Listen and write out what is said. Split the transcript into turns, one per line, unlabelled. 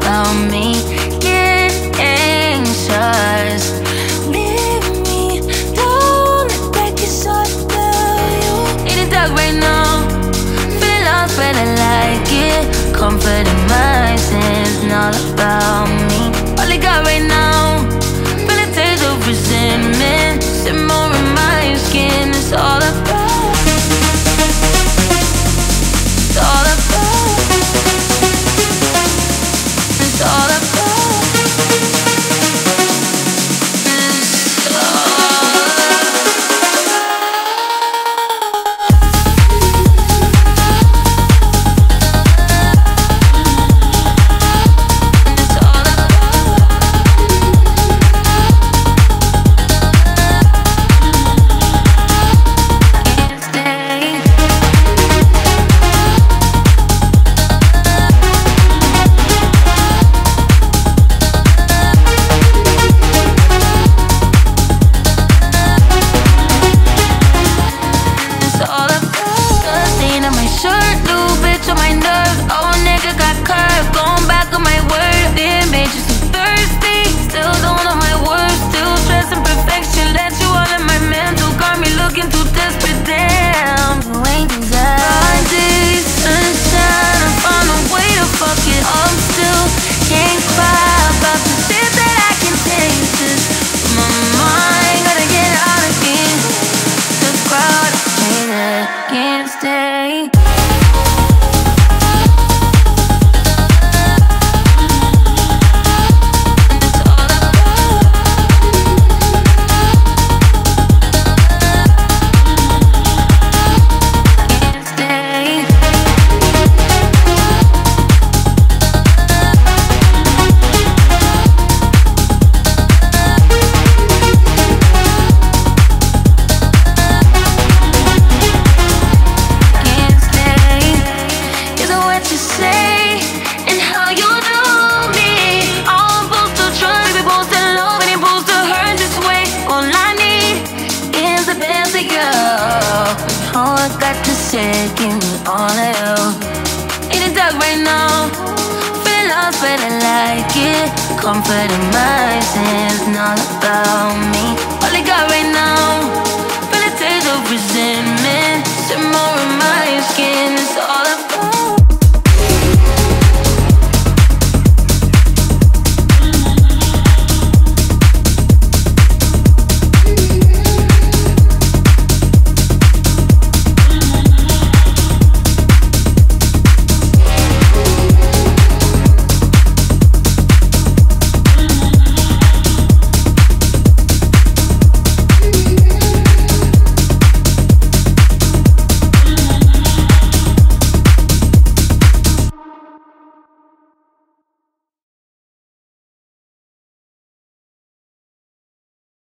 about me. Get anxious. Leave me, don't let break your soul about you. In the dark right now, feeling lost but I like it. Comfort in my sins, not about me. All I got right now, feel a taste of resentment. Simmer in my skin, it's all about. It's all about. It's all about. All I got to say, give me all of you. In the dark right now, feel lost but I like it. Comfort in my sins, not about me. All I got right now, feel a taste of resentment. Simmer in my skin, it's all